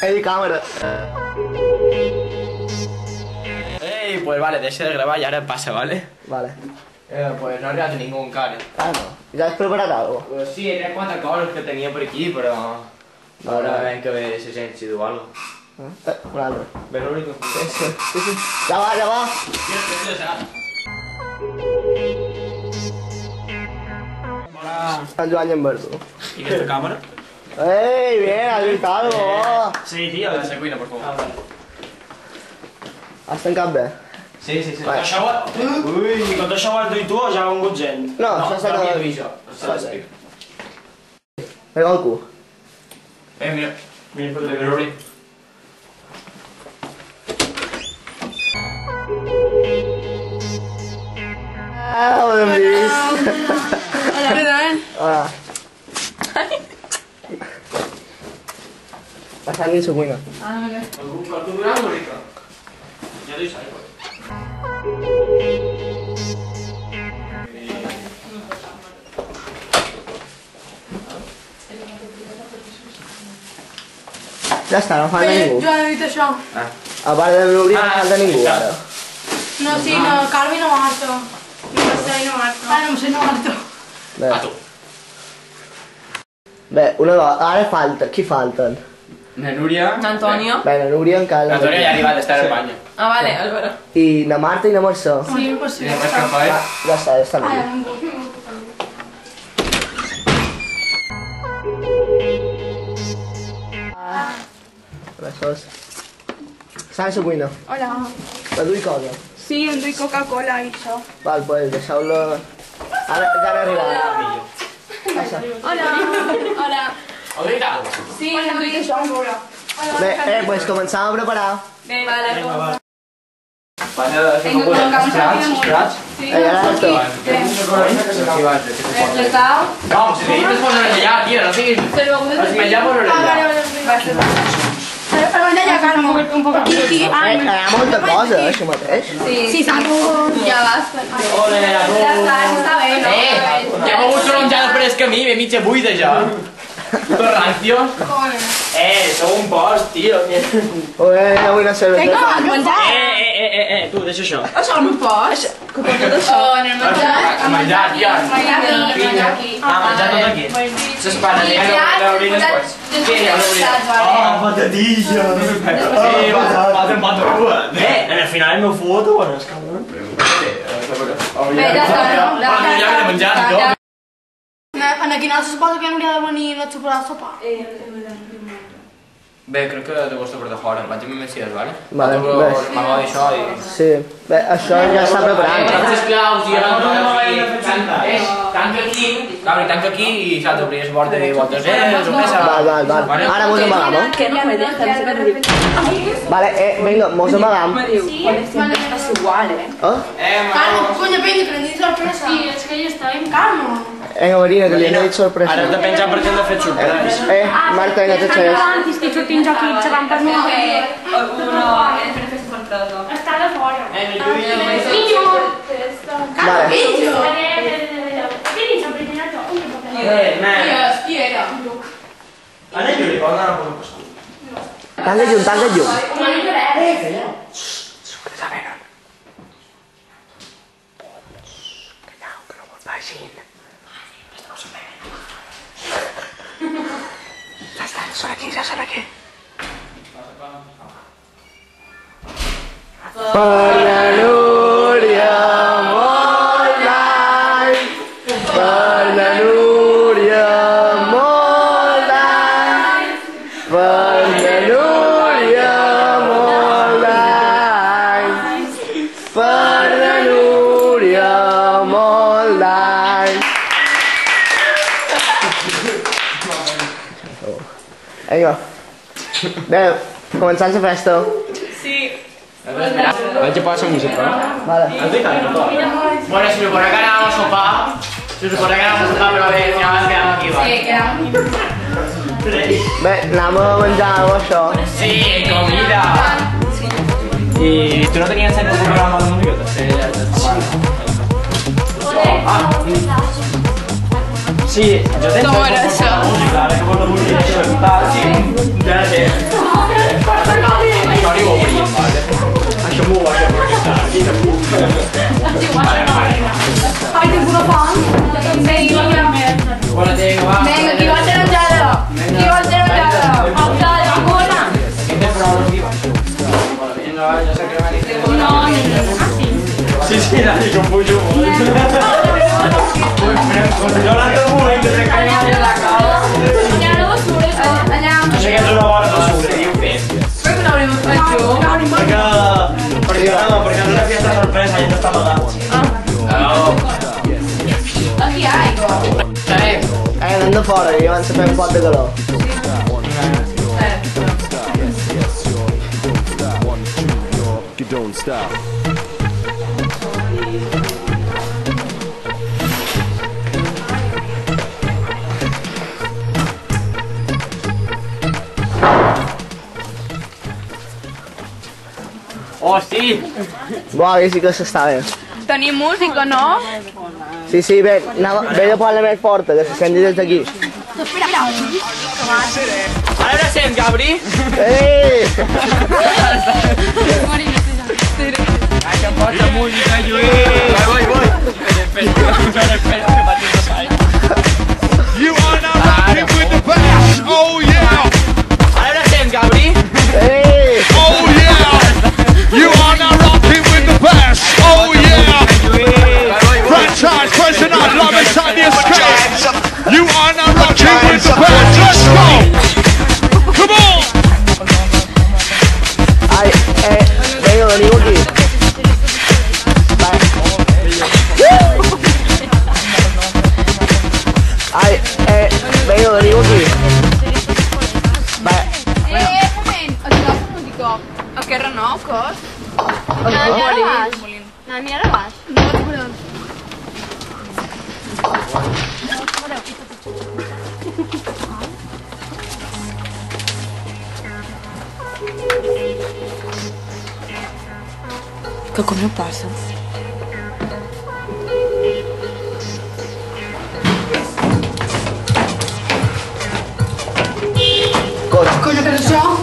Ahí, cámara. Ey, pues vale, deja de grabar y ahora pasa, ¿vale? Vale. Pues no ha arribat ningú encara. Ah, no. ¿Ya has preparado algo? Pues sí, era 4 coses que tenia per aquí, però... Ara veiem que ve l'agència o alguna cosa. Un altre. Ve l'únic que... Sí. Ja va, ja va. Sant Joan i en Berto. I aquesta càmera? ¡Ey, bien! ¿Has visto algo? Sí, tio, de la cuina, per favor. Has tancat bé? Sí. Vale. Ui, quan això ho has dit tu ja ha vengut gent. No, això s'ha havia acabat. de dir jo. Això l'ha explicat. Pega el cul. Mira. Mira, De Veruri. Ah, ho hem vist. Hola. Passant dins la cuina. Qualcú durà una mica? Ja deixa aigua. Ja està, no falta ningú. Jo he dit això. A part de l'Uri no falta ningú ara. No, sí, no, Carme no Marto. No sé, no Marto. Ah, no sé, no Marto. Bé. A tu. Bé, una cosa, ara falta, qui falten? Na Núria... Antonio. Bé, la Núria encara... L'Antonio ja ha arribat a estar a Espanya. Ah, vale, Álvaro. I na Marta i na Mercè. Sí, pues Sí, sí. res que fa, Ah, ja està, ja estan Ai, aquí. ningú. Gràcies. Està a la cuina. Hola. La duia cosa. Sí, em duc Coca-Cola i això. Val, pues deixeu-la... Ara ja n'ha arribat. Passa. Hola. Hola. Hola, Sí, em duc això. Bé, pues començam a preparar. Bé, vale. Passa de fer els plats. Sí. Ara esto. ¿Le cao? No, si necessites posar allà, tia, no siguis... Els menjar posar allà. Perdona, ja, Carme, un poc aquí. Sí, Hi ha molta cosa, això mateix. sí, ja basta. Ole, Ja està, està bé, no? Ja hem hagut taronjades per el camí, ve mitja buida ja. Puto rancio. Sou un post, tio. Oye, avui una cervesa. menjar. Tu, deixa això. Això no pots. Oh, en el menjar. A menjar, tia. Menjar aquí. Menjar tot aquí. S'espana, l'obrim després. Sí, ja l'obrim. Patatilla. Sí, va de patrua. En el final el meu foto, bueno, és cabrón. Bé, ja està, no? Ja ve de menjar, no? En aquí no se suposa que hauria de venir la xocolata a sopar. Bé, crec que te gusta per de fora. Mengem més sies, vale? Vale, bé. M'agrada això i... Sí. Bé, això ja està preparant. Sisplau, tia. Tanca aquí. Cabri, tanca aquí i saps, obries borde de botes. Val. Ara mos amagam, eh? Que no me deja. Vale, venga, mos amagam. Es igual, Carme, coño, Peña, prendí sorpresa. Sí, es que yo estaba en Carme. Vinga, Marina, que li he dit sorpresa. Ara hem de penjar perquè hem de fer xurpes. Marta, vinga, te xerès. Antes que sortim aquí xerrant per mi. Està de fora. Vale. Qui era? Ara Juli, quan anar a posar passar? Tanca llum. Ja són aquí. Per la Núria, molt d'any. Per la Núria, molt d'any. Per la Núria, molt d'any. Per la Núria, molt d'any. Vinga. Bé, començant la festa. Vaig a posar música. Vale. Bueno, se supone que anàvem a sopar. Se supone que anàvem a sopar, però bé, ja ens quedem aquí, va. Bé, anem a menjar alguna cosa, això. Sí, comida. I tu no tenies sempre un programa de música? Sí, jo tens Com era això? música, ara que porto música, això. Sí, ja sé. No arrivo prima, lascia muovere, Hai tempo una fan? Sei guarda te, va. Venga, chi vuole non giallo? Chi vuole non giallo? Dai, ancora? Che te però non ti faccio. Venga, già sai che rimani. No, Sì, dai, che un po' giù. Giornata momento, tre cagnoli alla casa. andiamo su, andiamo. Non c'è che sono guardato su, io penso. Perché non volevo fare giù? Perché non è fiesta sorpresa, io stavo là. Ma chi hai? Andando fuori, io non sapevo un po' di colore. You don't stop. Oh sì! Guarda che cosa sta bene. Tenim música, no? Sì, sì, ve a parlar més forta, que se senti des d'aquí. Ara sent, Gabri? Ei! Lascia un po' la musica, Lluís! Vai! Espera, che faccio lo sai. You are now rocking with the bass. Oh yeah. Ara sent, Gabri? Ei! Oh yeah. You are now rocking with the bass. Oh yeah. Franchise president, love inside the escape. You are now rocking with the bass. Let's go. Come on. Ai, vengo, venivo aquí. Vai. Ai, vengo, venivo aquí. Vai. moment, agafa música. A què renoves? No, mira ara baix. No, no. Que cosa passa? Cosa? Cosa per això?